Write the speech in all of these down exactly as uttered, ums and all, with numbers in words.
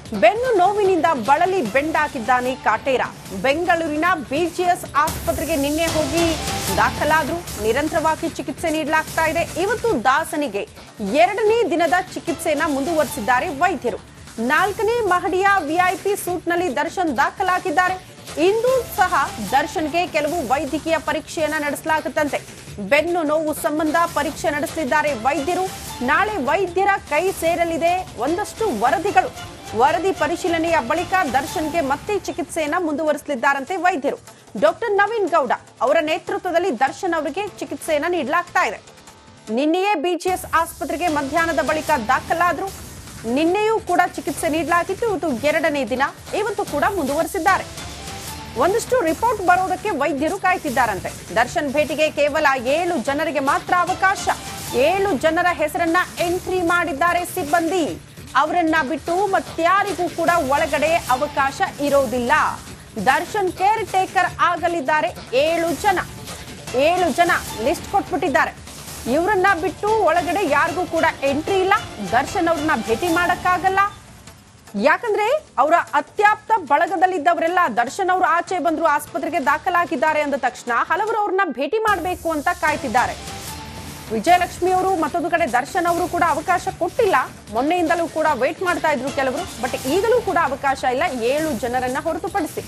ಬೆನ್ನು ನೋವಿನಿಂದ ಬಳಲಿ ಬೆಂಡಾಕಿದ್ದಾನೆ ಕಾಟೇರ. ಬೆಂಗಳೂರಿನ ಬಿಜಿಎಸ್ ಆಸ್ಪತ್ರೆಗೆ ನಿನ್ನೆ ಹೋಗಿ ದಾಖಲಾದ್ರು. ನಿರಂತರವಾಗಿ ಚಿಕಿತ್ಸೆ ನೀಡಲಾಗ್ತಾ ಇದೆ. ಇವತ್ತು ದಾಸನಿಗೆ ಎರಡನೇ ದಿನದ ಚಿಕಿತ್ಸೆಯನ್ನ ಮುಂದುವರಿಸಿದ್ದಾರೆ ವೈದ್ಯರು. ನಾಲ್ಕನೇ ಮಹಡಿಯ ವಿಐಪಿ ಸೂಟ್ನಲ್ಲಿ ದರ್ಶನ್ ದಾಖಲಾಗಿದ್ದಾರೆ. ಇಂದು ಸಹ ದರ್ಶನ್ಗೆ ಕೆಲವು ವೈದ್ಯಕೀಯ ಪರೀಕ್ಷೆಯನ್ನ ನಡೆಸಲಾಗುತ್ತಂತೆ. ಬೆನ್ನು ನೋವು ಸಂಬಂಧ ಪರೀಕ್ಷೆ ನಡೆಸಲಿದ್ದಾರೆ ವೈದ್ಯರು. ನಾಳೆ ವೈದ್ಯರ ಕೈ ಸೇರಲಿದೆ ಒಂದಷ್ಟು ವರದಿಗಳು. ವರದಿ ಪರಿಶೀಲನೆಯ ಬಳಿಕ ದರ್ಶನ್ಗೆ ಮತ್ತೆ ಚಿಕಿತ್ಸೆಯನ್ನ ಮುಂದುವರಿಸಲಿದ್ದಾರಂತೆ ವೈದ್ಯರು. ಡಾಕ್ಟರ್ ನವೀನ್ ಗೌಡ ಅವರ ನೇತೃತ್ವದಲ್ಲಿ ದರ್ಶನ್ ಅವರಿಗೆ ಚಿಕಿತ್ಸೆಯನ್ನ ನೀಡಲಾಗ್ತಾ ಇದೆ. ನಿನ್ನೆಯೇ ಬಿಜಿಎಸ್ ಆಸ್ಪತ್ರೆಗೆ ಮಧ್ಯಾಹ್ನದ ಬಳಿಕ ದಾಖಲಾದ್ರು. ನಿನ್ನೆಯೂ ಕೂಡ ಚಿಕಿತ್ಸೆ ನೀಡಲಾಗಿತ್ತು. ಇದು ಎರಡನೇ ದಿನ. ಇವತ್ತು ಕೂಡ ಮುಂದುವರಿಸಿದ್ದಾರೆ. ಒಂದಷ್ಟು ರಿಪೋರ್ಟ್ ಬರೋದಕ್ಕೆ ವೈದ್ಯರು ಕಾಯ್ತಿದ್ದಾರಂತೆ. ದರ್ಶನ್ ಭೇಟಿಗೆ ಕೇವಲ ಏಳು ಜನರಿಗೆ ಮಾತ್ರ ಅವಕಾಶ. ಏಳು ಜನರ ಹೆಸರನ್ನ ಎಂಟ್ರಿ ಮಾಡಿದ್ದಾರೆ ಸಿಬ್ಬಂದಿ. ಅವರನ್ನ ಬಿಟ್ಟು ಮತ್ಯಾರಿಗೂ ಕೂಡ ಒಳಗಡೆ ಅವಕಾಶ ಇರೋದಿಲ್ಲ. ದರ್ಶನ್ ಕೇರ್ ಟೇಕರ್ ಆಗಲಿದ್ದಾರೆ ಏಳು ಜನ. ಏಳು ಜನ ಲಿಸ್ಟ್ ಕೊಟ್ಬಿಟ್ಟಿದ್ದಾರೆ. ಇವರನ್ನ ಬಿಟ್ಟು ಒಳಗಡೆ ಯಾರಿಗೂ ಕೂಡ ಎಂಟ್ರಿ ಇಲ್ಲ. ದರ್ಶನ್ ಅವ್ರನ್ನ ಭೇಟಿ ಮಾಡಕ್ಕಾಗಲ್ಲ. ಯಾಕಂದ್ರೆ ಅವರ ಅತ್ಯಾಪ್ತ ಬಳಗದಲ್ಲಿದ್ದವರೆಲ್ಲ ದರ್ಶನ್ ಅವರು ಆಚೆ ಬಂದ್ರು, ಆಸ್ಪತ್ರೆಗೆ ದಾಖಲಾಗಿದ್ದಾರೆ ಅಂದ ತಕ್ಷಣ ಹಲವರು ಅವ್ರನ್ನ ಭೇಟಿ ಮಾಡಬೇಕು ಅಂತ ಕಾಯ್ತಿದ್ದಾರೆ. ವಿಜಯಲಕ್ಷ್ಮಿ ಅವರು ಮತ್ತೊಂದು ಕಡೆ ದರ್ಶನ್ ಅವರು ಕೂಡ ಅವಕಾಶ ಕೊಟ್ಟಿಲ್ಲ. ಮೊನ್ನೆಯಿಂದಲೂ ಕೂಡ ವೇಟ್ ಮಾಡ್ತಾ ಇದ್ರು ಕೆಲವರು. ಬಟ್ ಈಗಲೂ ಕೂಡ ಅವಕಾಶ ಇಲ್ಲ, ಏಳು ಜನರನ್ನ ಹೊರತುಪಡಿಸಿ.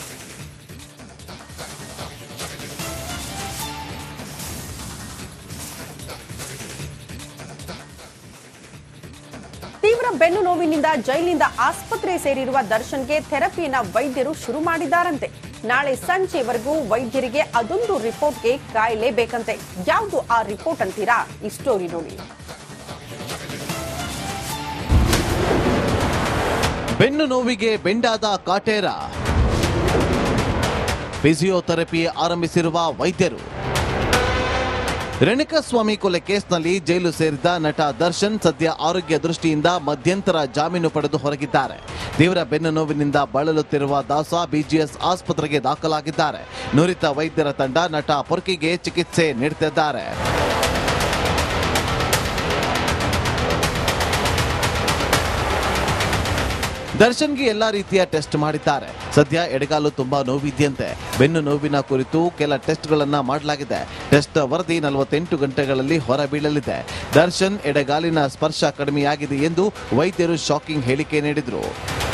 ತೀವ್ರ ಬೆನ್ನು ನೋವಿನಿಂದ ಜೈಲಿನಿಂದ ಆಸ್ಪತ್ರೆ ಸೇರಿರುವ ದರ್ಶನ್ಗೆ ಥೆರಪಿಯನ್ನ ವೈದ್ಯರು ಶುರು ಮಾಡಿದ್ದಾರಂತೆ. ನಾಳೆ ಸಂಜೆವರೆಗೂ ವೈದ್ಯರಿಗೆ ಅದೊಂದು ರಿಪೋರ್ಟ್ಗೆ ಕಾಯಲೇಬೇಕಂತೆ. ಯಾವುದು ಆ ರಿಪೋರ್ಟ್ ಅಂತೀರಾ? ಈ ಸ್ಟೋರಿ ನೋಡಿ. ಬೆನ್ನು ನೋವಿಗೆ ಬೆಂಡಾದ ಕಾಟೇರ. ಫಿಸಿಯೋಥೆರಪಿ ಆರಂಭಿಸಿರುವ ವೈದ್ಯರು. ರೇಣುಕಾಸ್ವಾಮಿ ಕೊಲೆ ಕೇಸ್ನಲ್ಲಿ ಜೈಲು ಸೇರಿದ ನಟ ದರ್ಶನ್ ಸದ್ಯ ಆರೋಗ್ಯ ದೃಷ್ಟಿಯಿಂದ ಮಧ್ಯಂತರ ಜಾಮೀನು ಪಡೆದು ಹೊರಗಿದ್ದಾರೆ. ತೀವ್ರ ಬೆನ್ನು ನೋವಿನಿಂದ ಬಳಲುತ್ತಿರುವ ದಾಸ ಬಿಜಿಎಸ್ ಆಸ್ಪತ್ರೆಗೆ ದಾಖಲಾಗಿದ್ದಾರೆ. ನುರಿತ ವೈದ್ಯರ ತಂಡ ನಟ ಪೊರ್ಕಿಗೆ ಚಿಕಿತ್ಸೆ ನೀಡುತ್ತಿದ್ದಾರೆ. ದರ್ಶನ್ಗೆ ಎಲ್ಲಾ ರೀತಿಯ ಟೆಸ್ಟ್ ಮಾಡಿದ್ದಾರೆ. ಸದ್ಯ ಎಡಗಾಲು ತುಂಬಾ ನೋವಿದೆಯಂತೆ. ಬೆನ್ನು ನೋವಿನ ಕುರಿತು ಕೆಲ ಟೆಸ್ಟ್ಗಳನ್ನ ಮಾಡಲಾಗಿದೆ. ಟೆಸ್ಟ್ ವರದಿ ನಲವತ್ತೆಂಟು ಗಂಟೆಗಳಲ್ಲಿ ಹೊರಬೀಳಲಿದೆ. ದರ್ಶನ್ ಎಡಗಾಲಿನ ಸ್ಪರ್ಶ ಕಡಿಮೆಯಾಗಿದೆ ಎಂದು ವೈದ್ಯರು ಶಾಕಿಂಗ್ ಹೇಳಿಕೆ ನೀಡಿದ್ರು.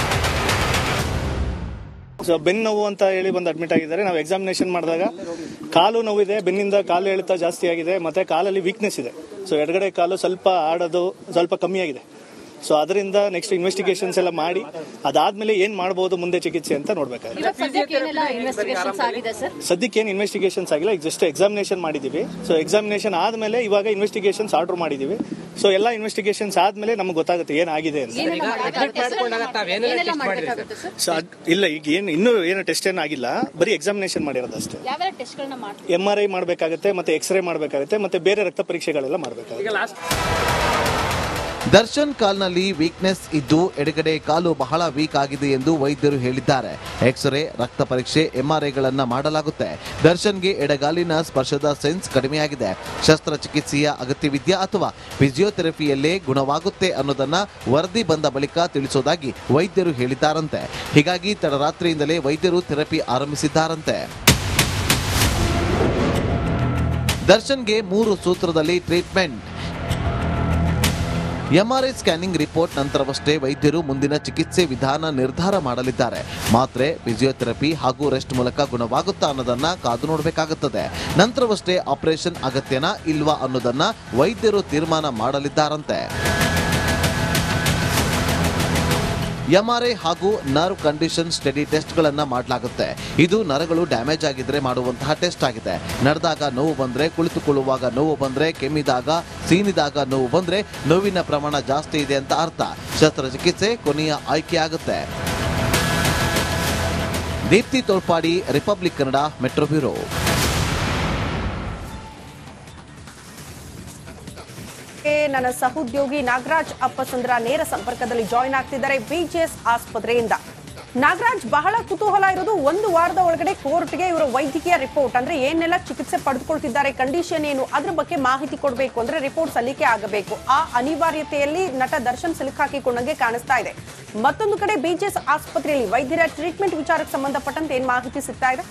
ಬೆನ್ನು ನೋವು ಅಂತ ಹೇಳಿ ಬಂದು ಅಡ್ಮಿಟ್ ಆಗಿದ್ದಾರೆ. ನಾವು ಎಕ್ಸಾಮಿನೇಷನ್ ಮಾಡಿದಾಗ ಕಾಲು ನೋವಿದೆ, ಬೆನ್ನಿಂದ ಕಾಲು ಎಳೆತ ಜಾಸ್ತಿ ಆಗಿದೆ, ಮತ್ತೆ ಕಾಲಲ್ಲಿ ವೀಕ್ನೆಸ್ ಇದೆ. ಸೊ ಎಡಗಡೆ ಕಾಲು ಸ್ವಲ್ಪ ಆಡೋದು ಸ್ವಲ್ಪ ಕಮ್ಮಿ ಆಗಿದೆ. ಸೊ ಅದರಿಂದ ನೆಕ್ಸ್ಟ್ ಇನ್ವೆಸ್ಟಿಗೇಷನ್ಸ್ ಎಲ್ಲ ಮಾಡಿ ಅದಾದ್ಮೇಲೆ ಏನ್ ಮಾಡಬಹುದು ಮುಂದೆ ಚಿಕಿತ್ಸೆ ಅಂತ ನೋಡ್ಬೇಕಾಗುತ್ತೆ. ಸದ್ಯಕ್ಕೆ ಏನ್ ಇನ್ವೆಸ್ಟಿಗೇಷನ್ಸ್ ಆಗಿಲ್ಲ, ಈಗ ಜಸ್ಟ್ ಎಕ್ಸಾಮಿನೇಷನ್ ಮಾಡಿದೀವಿ. ಸೊ ಎಕ್ಸಾಮಿನೇಷನ್ ಆದ್ಮೇಲೆ ಇವಾಗ ಇನ್ವೆಸ್ಟಿಗೇಷನ್ಸ್ ಆರ್ಡರ್ ಮಾಡಿದೀವಿ. ಸೊ ಎಲ್ಲ ಇನ್ವೆಸ್ಟಿಗೇಷನ್ಸ್ ಆದ್ಮೇಲೆ ನಮ್ಗೆ ಗೊತ್ತಾಗುತ್ತೆ ಏನಾಗಿದೆ ಅಂತ. ಸೊ ಇಲ್ಲ, ಈಗ ಏನು ಇನ್ನೂ ಏನು ಟೆಸ್ಟ್ ಏನು ಆಗಿಲ್ಲ, ಬರೀ ಎಕ್ಸಾಮಿನೇಷನ್ ಮಾಡಿರೋದು ಅಷ್ಟೇ. ಎಂ ಆರ್ ಐ ಮಾಡಬೇಕಾಗುತ್ತೆ, ಮತ್ತೆ ಎಕ್ಸ್ರೇ ಮಾಡಬೇಕಾಗುತ್ತೆ, ಮತ್ತೆ ಬೇರೆ ರಕ್ತ ಪರೀಕ್ಷೆಗಳೆಲ್ಲ ಮಾಡಬೇಕಾಗುತ್ತೆ. ದರ್ಶನ್ ಕಾಲ್ನಲ್ಲಿ ವೀಕ್ನೆಸ್ ಇದ್ದು ಎಡಗಡೆ ಕಾಲು ಬಹಳ ವೀಕ್ ಆಗಿದೆ ಎಂದು ವೈದ್ಯರು ಹೇಳಿದ್ದಾರೆ. ಎಕ್ಸ್ರೇ, ರಕ್ತ ಪರೀಕ್ಷೆ, ಎಂಆರ್ಐಗಳನ್ನ ಮಾಡಲಾಗುತ್ತೆ. ದರ್ಶನ್ಗೆ ಎಡಗಾಲಿನ ಸ್ಪರ್ಶದ ಸೆನ್ಸ್ ಕಡಿಮೆಯಾಗಿದೆ. ಶಸ್ತ್ರಚಿಕಿತ್ಸೆಯ ಅಗತ್ಯವಿದೆಯಾ ಅಥವಾ ಫಿಸಿಯೋಥೆರಪಿಯಲ್ಲೇ ಗುಣವಾಗುತ್ತೆ ಅನ್ನೋದನ್ನ ವರದಿ ಬಂದ ಬಳಿಕ ತಿಳಿಸೋದಾಗಿ ವೈದ್ಯರು ಹೇಳಿದ್ದಾರಂತೆ. ಹೀಗಾಗಿ ತಡರಾತ್ರಿಯಿಂದಲೇ ವೈದ್ಯರು ಥೆರಪಿ ಆರಂಭಿಸಿದ್ದಾರಂತೆ. ದರ್ಶನ್ಗೆ ಮೂರು ಸೂತ್ರದಲ್ಲಿ ಟ್ರೀಟ್ಮೆಂಟ್. ಎಂಆರ್ಐ ಸ್ಕ್ಯಾನಿಂಗ್ ರಿಪೋರ್ಟ್ ನಂತರವಷ್ಟೇ ವೈದ್ಯರು ಮುಂದಿನ ಚಿಕಿತ್ಸೆ ವಿಧಾನ ನಿರ್ಧಾರ ಮಾಡಲಿದ್ದಾರೆ. ಮಾತ್ರೆ, ಫಿಸಿಯೋಥೆರಪಿ ಹಾಗೂ ರೆಸ್ಟ್ ಮೂಲಕ ಗುಣವಾಗುತ್ತಾ ಅನ್ನೋದನ್ನ ಕಾದು ನೋಡಬೇಕಾಗುತ್ತದೆ. ನಂತರವಷ್ಟೇ ಆಪರೇಷನ್ ಅಗತ್ಯನಾ ಇಲ್ವಾ ಅನ್ನೋದನ್ನ ವೈದ್ಯರು ತೀರ್ಮಾನ ಮಾಡಲಿದ್ದಾರಂತೆ. ಎಂಆರ್ಐ ಹಾಗೂ ನರ್ವ್ ಕಂಡೀಷನ್ ಸ್ಟಡಿ ಟೆಸ್ಟ್ಗಳನ್ನ ಮಾಡಲಾಗುತ್ತೆ. ಇದು ನರಗಳು ಡ್ಯಾಮೇಜ್ ಆಗಿದ್ರೆ ಮಾಡುವಂತಹ ಟೆಸ್ಟ್ ಆಗಿದೆ. ನಡೆದಾಗ ನೋವು ಬಂದ್ರೆ, ಕುಳಿತುಕೊಳ್ಳುವಾಗ ನೋವು ಬಂದ್ರೆ, ಕೆಮ್ಮಿದಾಗ, ಸೀನಿದಾಗ ನೋವು ಬಂದ್ರೆ ನೋವಿನ ಪ್ರಮಾಣ ಜಾಸ್ತಿ ಇದೆ ಅಂತ ಅರ್ಥ. ಶಸ್ತ್ರಚಿಕಿತ್ಸೆ ಕೊನೆಯ ಆಯ್ಕೆ ಆಗುತ್ತೆ. Deepti Tolpadi, Republic Kannada, metro bureau. ನನ್ನ ಸಹೋದ್ಯೋಗಿ ನಾಗರಾಜ್ ಅಪ್ಪಸಂದ್ರ ನೇರ ಸಂಪರ್ಕದಲ್ಲಿ ಜಾಯಿನ್ ಆಗ್ತಿದ್ದಾರೆ ಬಿಜಿಎಸ್ ಆಸ್ಪತ್ರೆಯಿಂದ. ನಾಗರಾಜ್, ಬಹಳ ಕುತೂಹಲ ಇರೋದು ಒಂದು ವಾರದ ಒಳಗಡೆ ಕೋರ್ಟ್ಗೆ ಇವರ ವೈದ್ಯಕೀಯ ರಿಪೋರ್ಟ್ ಅಂದ್ರೆ ಏನೆಲ್ಲ ಚಿಕಿತ್ಸೆ ಪಡೆದುಕೊಳ್ತಿದ್ದಾರೆ, ಕಂಡೀಷನ್ ಏನು, ಅದ್ರ ಬಗ್ಗೆ ಮಾಹಿತಿ ಕೊಡಬೇಕು ಅಂದ್ರೆ ರಿಪೋರ್ಟ್ ಸಲ್ಲಿಕೆ ಆಗಬೇಕು. ಆ ಅನಿವಾರ್ಯತೆಯಲ್ಲಿ ನಟ ದರ್ಶನ್ ಸಿಲುಕಾಕಿಕೊಂಡಂಗೆ ಕಾಣಿಸ್ತಾ ಇದೆ. ಮತ್ತೊಂದು ಕಡೆ ಬಿಜಿಎಸ್ ಆಸ್ಪತ್ರೆಯಲ್ಲಿ ವೈದ್ಯರ ಟ್ರೀಟ್ಮೆಂಟ್ ವಿಚಾರಕ್ಕೆ ಸಂಬಂಧಪಟ್ಟಂತೆ ಏನ್ ಮಾಹಿತಿ ಸಿಗ್ತಾ ಇದೆ?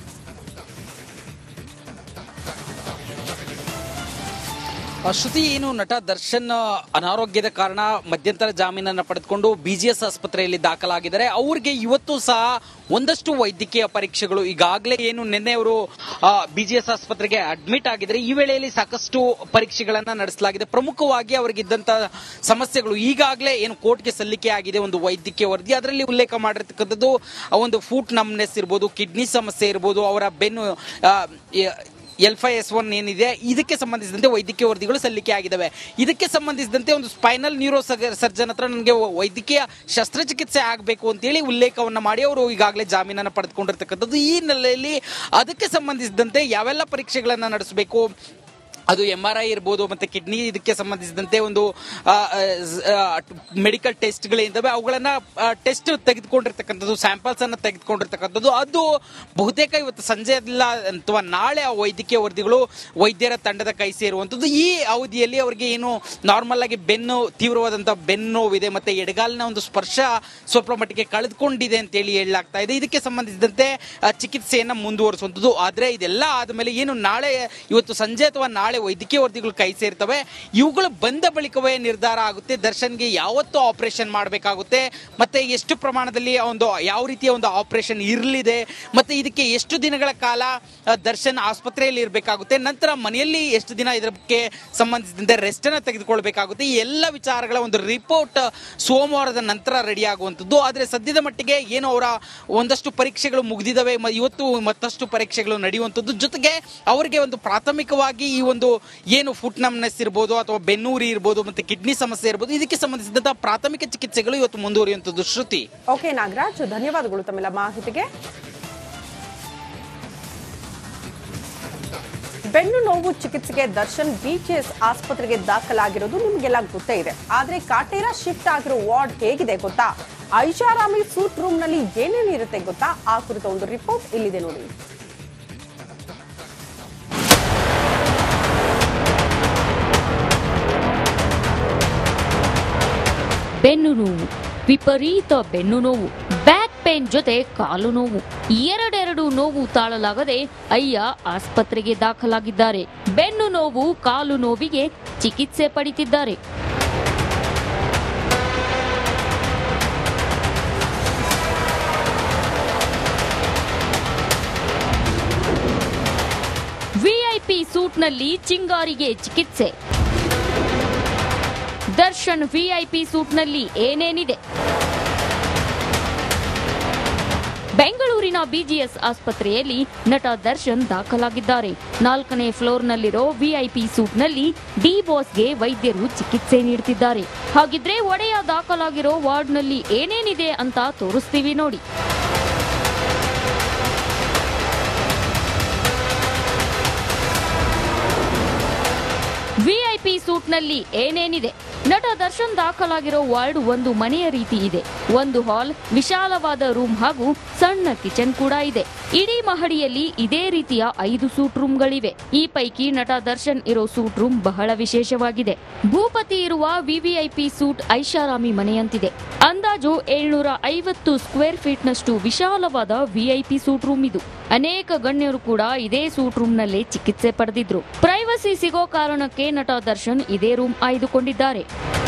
ಶ್ರುತಿ, ಏನು ನಟ ದರ್ಶನ್ ಅನಾರೋಗ್ಯದ ಕಾರಣ ಮಧ್ಯಂತರ ಜಾಮೀನನ್ನು ಪಡೆದುಕೊಂಡು ಬಿಜಿಎಸ್ ಆಸ್ಪತ್ರೆಯಲ್ಲಿ ದಾಖಲಾಗಿದ್ದಾರೆ. ಅವ್ರಿಗೆ ಇವತ್ತು ಸಹ ಒಂದಷ್ಟು ವೈದ್ಯಕೀಯ ಪರೀಕ್ಷೆಗಳು ಈಗಾಗಲೇ ಏನು ನಿನ್ನೆ ಅವರು ಬಿಜಿಎಸ್ ಆಸ್ಪತ್ರೆಗೆ ಅಡ್ಮಿಟ್ ಆಗಿದ್ದಾರೆ. ಈ ವೇಳೆಯಲ್ಲಿ ಸಾಕಷ್ಟು ಪರೀಕ್ಷೆಗಳನ್ನ ನಡೆಸಲಾಗಿದೆ. ಪ್ರಮುಖವಾಗಿ ಅವರಿಗಿದ್ದಂತ ಸಮಸ್ಯೆಗಳು ಈಗಾಗಲೇ ಏನು ಕೋರ್ಟ್ಗೆ ಸಲ್ಲಿಕೆ ಆಗಿದೆ ಒಂದು ವೈದ್ಯಕೀಯ ವರದಿ. ಅದರಲ್ಲಿ ಉಲ್ಲೇಖ ಮಾಡಿರ್ತಕ್ಕಂಥದ್ದು ಒಂದು ಫೂಟ್ ನಮ್ನೆಸ್ ಇರ್ಬೋದು, ಕಿಡ್ನಿ ಸಮಸ್ಯೆ ಇರ್ಬೋದು, ಅವರ ಬೆನ್ನು ಎಲ್ ಫೈ ಎಸ್ ಒನ್ ಏನಿದೆ ಇದಕ್ಕೆ ಸಂಬಂಧಿಸಿದಂತೆ ವೈದ್ಯಕೀಯ ವರದಿಗಳು ಸಲ್ಲಿಕೆ ಆಗಿದ್ದಾವೆ. ಇದಕ್ಕೆ ಸಂಬಂಧಿಸಿದಂತೆ ಒಂದು ಸ್ಪೈನಲ್ ನ್ಯೂರೋ ಸರ್ಜನ್ ಹತ್ರ ನನಗೆ ವೈದ್ಯಕೀಯ ಶಸ್ತ್ರಚಿಕಿತ್ಸೆ ಆಗಬೇಕು ಅಂತೇಳಿ ಉಲ್ಲೇಖವನ್ನ ಮಾಡಿ ಅವರು ಈಗಾಗಲೇ ಜಾಮೀನನ್ನು ಪಡೆದುಕೊಂಡಿರ್ತಕ್ಕಂಥದ್ದು. ಈ ಹಿನ್ನೆಲೆಯಲ್ಲಿ ಅದಕ್ಕೆ ಸಂಬಂಧಿಸಿದಂತೆ ಯಾವೆಲ್ಲ ಪರೀಕ್ಷೆಗಳನ್ನ ನಡೆಸಬೇಕು, ಅದು ಎಂ ಆರ್ ಐ ಇರ್ಬೋದು, ಮತ್ತೆ ಕಿಡ್ನಿ ಇದಕ್ಕೆ ಸಂಬಂಧಿಸಿದಂತೆ ಒಂದು ಮೆಡಿಕಲ್ ಟೆಸ್ಟ್ಗಳಿದ್ದಾವೆ, ಅವುಗಳನ್ನ ಟೆಸ್ಟ್ ತೆಗೆದುಕೊಂಡಿರ್ತಕ್ಕಂಥದ್ದು, ಸ್ಯಾಂಪಲ್ಸ್ ಅನ್ನ ತೆಗೆದುಕೊಂಡಿರ್ತಕ್ಕಂಥದ್ದು, ಅದು ಬಹುತೇಕ ಇವತ್ತು ಸಂಜೆ ಇಲ್ಲ ಅಥವಾ ನಾಳೆ ಆ ವೈದ್ಯಕೀಯ ವರದಿಗಳು ವೈದ್ಯರ ತಂಡದ ಕೈ ಸೇರುವಂಥದ್ದು. ಈ ಅವಧಿಯಲ್ಲಿ ಅವರಿಗೆ ಏನು ನಾರ್ಮಲ್ ಆಗಿ ಬೆನ್ನು ತೀವ್ರವಾದಂತಹ ಬೆನ್ನು ನೋವಿದೆ, ಮತ್ತೆ ಎಡಗಾಲಿನ ಒಂದು ಸ್ಪರ್ಶ ಸ್ವಲ್ಪ ಮಟ್ಟಿಗೆ ಕಳೆದುಕೊಂಡಿದೆ ಅಂತೇಳಿ ಹೇಳಲಾಗ್ತಾ ಇದೆ. ಇದಕ್ಕೆ ಸಂಬಂಧಿಸಿದಂತೆ ಚಿಕಿತ್ಸೆಯನ್ನ ಮುಂದುವರಿಸುವಂಥದ್ದು. ಆದ್ರೆ ಇದೆಲ್ಲ ಆದ್ಮೇಲೆ ಏನು ನಾಳೆ ಇವತ್ತು ಸಂಜೆ ಅಥವಾ ನಾಳೆ ವೈದ್ಯಕೀಯ ವರದಿಗಳು ಕೈ ಸೇರ್ತವೆ. ಇವುಗಳು ಬಂದ ಬಳಿಕವೇ ನಿರ್ಧಾರ ಆಗುತ್ತೆ ದರ್ಶನ್ಗೆ ಯಾವತ್ತು ಆಪರೇಷನ್ ಮಾಡಬೇಕಾಗುತ್ತೆ, ಮತ್ತೆ ಎಷ್ಟು ಪ್ರಮಾಣದಲ್ಲಿ ಒಂದು ಯಾವ ರೀತಿಯ ಒಂದು ಆಪರೇಷನ್ ಇರಲಿದೆ, ಮತ್ತೆ ಇದಕ್ಕೆ ಎಷ್ಟು ದಿನಗಳ ಕಾಲ ದರ್ಶನ್ ಆಸ್ಪತ್ರೆಯಲ್ಲಿ ಇರಬೇಕಾಗುತ್ತೆ, ನಂತರ ಮನೆಯಲ್ಲಿ ಎಷ್ಟು ದಿನ ಇದಕ್ಕೆ ಸಂಬಂಧಿಸಿದಂತೆ ರೆಸ್ಟ್ ಅನ್ನ ತೆಗೆದುಕೊಳ್ಬೇಕಾಗುತ್ತೆ. ಈ ಎಲ್ಲ ವಿಚಾರಗಳ ಒಂದು ರಿಪೋರ್ಟ್ ಸೋಮವಾರದ ನಂತರ ರೆಡಿ ಆಗುವಂಥದ್ದು. ಆದ್ರೆ ಸದ್ಯದ ಮಟ್ಟಿಗೆ ಏನು ಅವರ ಒಂದಷ್ಟು ಪರೀಕ್ಷೆಗಳು ಮುಗಿದಿದ್ದಾವೆ, ಇವತ್ತು ಮತ್ತಷ್ಟು ಪರೀಕ್ಷೆಗಳು ನಡೆಯುವಂಥದ್ದು. ಜೊತೆಗೆ ಅವರಿಗೆ ಒಂದು ಪ್ರಾಥಮಿಕವಾಗಿ ಈ ಒಂದು ಏನು ಫುಟ್ ನಮ್ನೆಸ್ ಇರ್ಬೋದು ಅಥವಾ ಬೆನ್ನೂರಿ ಇರ್ಬೋದು ಮತ್ತೆ ಕಿಡ್ನಿ ಸಮಸ್ಯೆ ಇರ್ಬೋದು, ಇದಕ್ಕೆ ಸಂಬಂಧಿಸಿದಂತಹ ಪ್ರಾಥಮಿಕ ಚಿಕಿತ್ಸೆಗಳು ಇವತ್ತು ಮುಂದುವರಿಯುವಂಥದ್ದು. ಶ್ರುತಿ. ಓಕೆ ನಾಗರಾಜ್, ಧನ್ಯವಾದಗಳು ತಮ್ಮೆಲ್ಲ ಮಾಹಿತಿಗೆ. ಬೆನ್ನು ನೋವು ಚಿಕಿತ್ಸೆಗೆ ದರ್ಶನ್ ಬಿಜಿಎಸ್ ಆಸ್ಪತ್ರೆಗೆ ದಾಖಲಾಗಿರೋದು ನಿಮಗೆಲ್ಲ ಗೊತ್ತೇ ಇದೆ. ಆದ್ರೆ ಕಾಟೇರ ಶಿಫ್ಟ್ ಆಗಿರೋ ವಾರ್ಡ್ ಹೇಗಿದೆ ಗೊತ್ತಾ? ಐಷಾರಾಮಿ ಸೂಟ್ ರೂಮ್ ನಲ್ಲಿ ಏನೇನಿರುತ್ತೆ ಗೊತ್ತಾ? ಆ ಕುರಿತ ಒಂದು ರಿಪೋರ್ಟ್ ಇಲ್ಲಿದೆ ನೋಡಿ. ಬೆನ್ನು ನೋವು, ವಿಪರೀತ ಬೆನ್ನು ನೋವು, ಬ್ಯಾಕ್ ಪೇನ್ ಜೊತೆ ಕಾಲು ನೋವು, ಎರಡೆರಡು ನೋವು ತಾಳಲಾಗದೆ ಅಯ್ಯ ಆಸ್ಪತ್ರೆಗೆ ದಾಖಲಾಗಿದ್ದಾರೆ. ಬೆನ್ನು ನೋವು, ಕಾಲು ನೋವಿಗೆ ಚಿಕಿತ್ಸೆ ಪಡೆಯುತ್ತಿದ್ದಾರೆ. ವಿಐಪಿ ಸೂಟ್ನಲ್ಲಿ ಚಿಂಗಾರಿಗೆ ಚಿಕಿತ್ಸೆ. ದರ್ಶನ್ ವಿಐಪಿ ಸೂಟ್ನಲ್ಲಿ ಏನೇನಿದೆ? ಬೆಂಗಳೂರಿನ ಬಿಜಿಎಸ್ ಆಸ್ಪತ್ರೆಯಲ್ಲಿ ನಟ ದರ್ಶನ್ ದಾಖಲಾಗಿದ್ದಾರೆ. ನಾಲ್ಕನೇ ಫ್ಲೋರ್ನಲ್ಲಿರೋ ವಿಐಪಿ ಸೂಟ್ನಲ್ಲಿ ಡಿ ಬಾಸ್ಗೆ ವೈದ್ಯರು ಚಿಕಿತ್ಸೆ ನೀಡುತ್ತಿದ್ದಾರೆ. ಹಾಗಿದ್ರೆ ಒಡೆಯ ದಾಖಲಾಗಿರೋ ವಾರ್ಡ್ನಲ್ಲಿ ಏನೇನಿದೆ ಅಂತ ತೋರಿಸ್ತೀವಿ ನೋಡಿ. ವಿಐಪಿ ಸೂಟ್ನಲ್ಲಿ ಏನೇನಿದೆ? ನಟ ದರ್ಶನ್ ದಾಖಲಾಗಿರೋ ವಾರ್ಡ್ ಒಂದು ಮನೆಯ ರೀತಿ ಇದೆ. ಒಂದು ಹಾಲ್, ವಿಶಾಲವಾದ ರೂಮ್ ಹಾಗೂ ಸಣ್ಣ ಕಿಚನ್ ಕೂಡ ಇದೆ. ಇಡೀ ಮಹಡಿಯಲ್ಲಿ ಇದೇ ರೀತಿಯ ಐದು ಸೂಟ್ ರೂಮ್ಗಳಿವೆ. ಈ ಪೈಕಿ ನಟ ದರ್ಶನ್ ಇರೋ ಸೂಟ್ ರೂಮ್ ಬಹಳ ವಿಶೇಷವಾಗಿದೆ. ಭೂಪತಿ ಇರುವ ವಿವಿಐಪಿ ಸೂಟ್ ಐಷಾರಾಮಿ ಮನೆಯಂತಿದೆ. ಅಂದಾಜು ಏಳ್ನೂರ ಐವತ್ತು ಸ್ಕ್ವೇರ್ ಫೀಟ್ನಷ್ಟು ವಿಶಾಲವಾದ ವಿಐಪಿ ಸೂಟ್ ರೂಮ್ ಇದು. ಅನೇಕ ಗಣ್ಯರು ಕೂಡ ಇದೇ ಸೂಟ್ ರೂಮ್ನಲ್ಲೇ ಚಿಕಿತ್ಸೆ ಪಡೆದಿದ್ರು. ಪ್ರೈವಸಿ ಸಿಗೋ ಕಾರಣಕ್ಕೆ ನಟ ದರ್ಶನ್ ಇದೇ ರೂಮ್ ಆಯ್ದುಕೊಂಡಿದ್ದಾರೆ.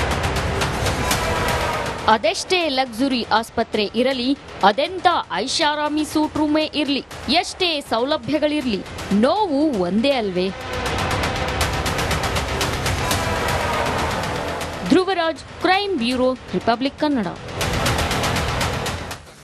ಅದೆಷ್ಟೇ ಲಕ್ಸುರಿ ಆಸ್ಪತ್ರೆ ಇರಲಿ, ಅದೆಂತ ಐಷಾರಾಮಿ ಸೂಟ್ ರೂಮೇ ಇರ್ಲಿ, ಎಷ್ಟೇ ಸೌಲಭ್ಯಗಳಿರ್ಲಿ, ನೋವು ಒಂದೇ ಅಲ್ವೇ? Dhruvaraj, crime bureau, Republic Kannada.